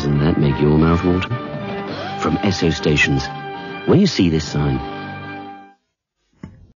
Doesn't that make your mouth water? From Esso stations, when you see this sign,